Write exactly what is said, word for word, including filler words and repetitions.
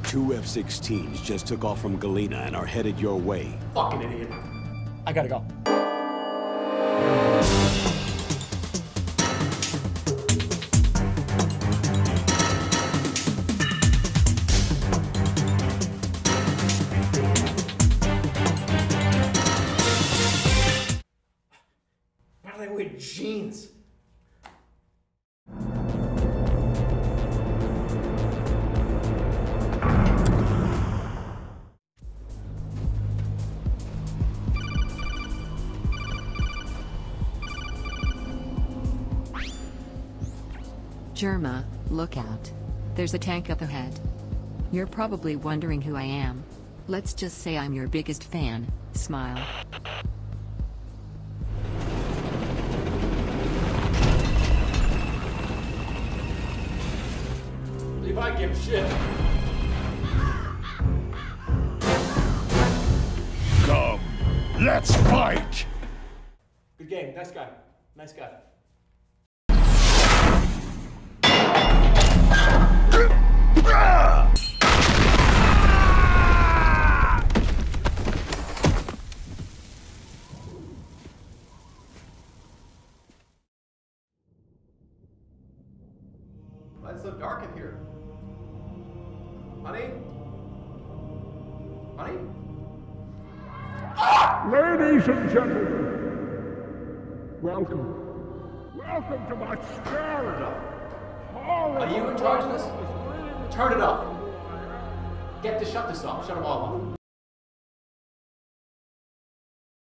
Two F sixteens just took off from Galena and are headed your way. Fucking idiot. I gotta go. Why do they wear jeans? Jerma, look out. There's a tank up ahead. You're probably wondering who I am. Let's just say I'm your biggest fan. Smile. If I give shit. Come, let's fight! Good game. Nice guy. Nice guy. Why is it so dark in here? Honey? Honey? Ladies and gentlemen, welcome. Welcome to my scary, horrible... Are you in charge of this? Turn it off. Get to shut this off. Shut them all off.